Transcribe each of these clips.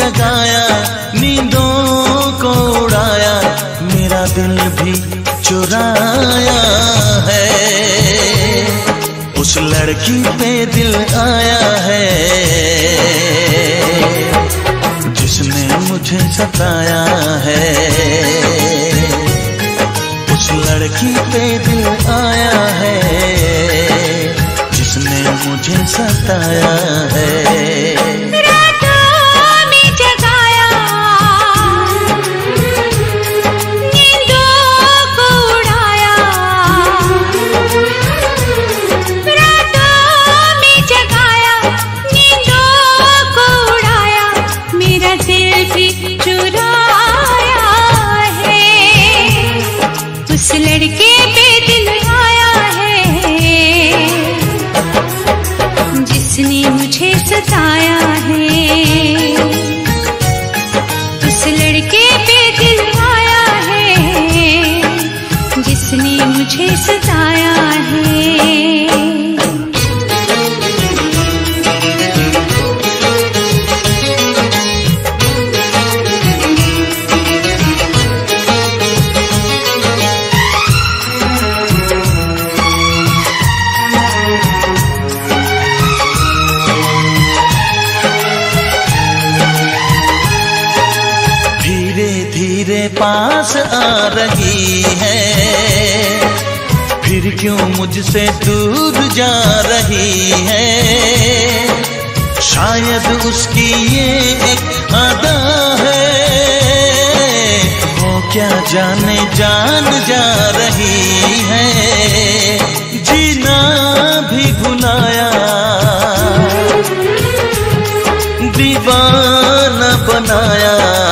जगाया, नींदों को उड़ाया, मेरा दिल भी चुराया है। उस लड़की पे दिल आया है जिसने मुझे सताया है। उस लड़की पे दिल आया है जिसने मुझे सताया है। उस लड़के पे दिल आया है जिसने मुझे सताया है। उस लड़के पे दिल आया है जिसने मुझे सताया है। पास आ रही है, फिर क्यों मुझसे दूर जा रही है। शायद उसकी ये एक अदा है, वो क्या जाने जान जा रही है। जीना भी भुलाया, दीवाना बनाया,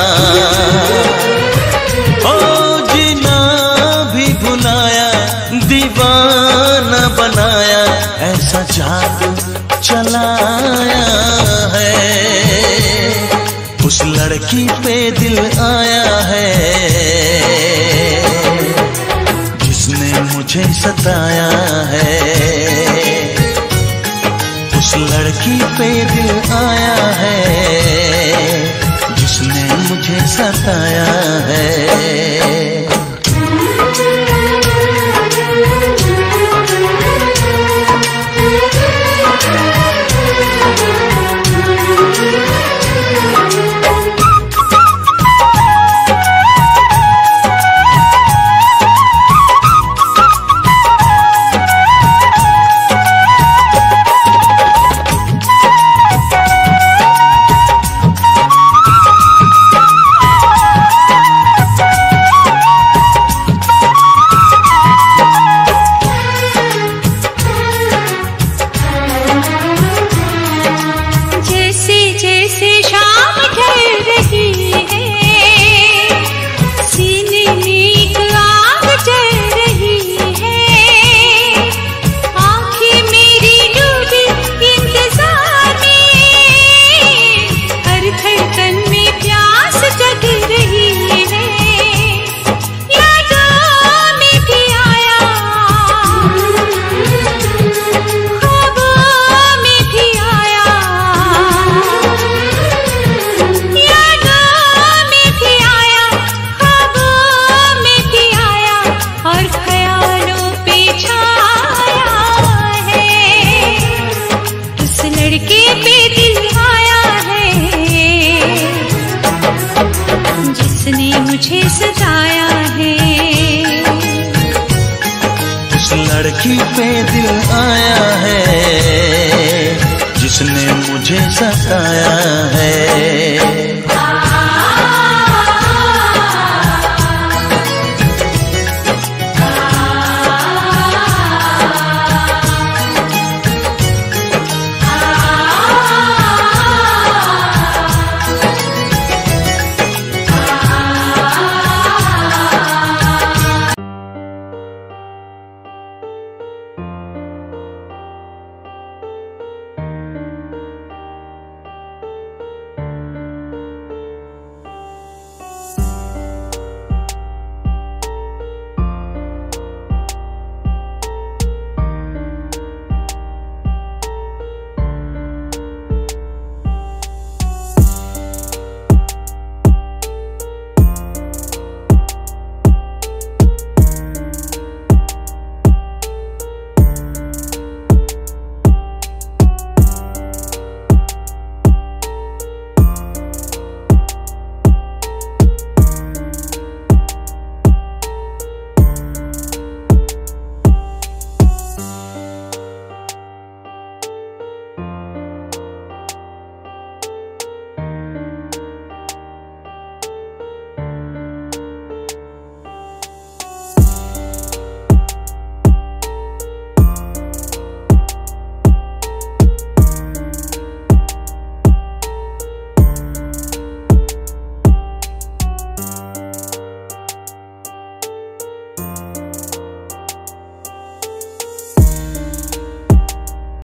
दीवाना बनाया, ऐसा जादू चलाया है। उस लड़की पे दिल आया है जिसने मुझे सताया है। उस लड़की पे दिल आया है जिसने मुझे सताया है। मुझे सताया है। उस लड़की पे दिल आया है जिसने मुझे सताया है।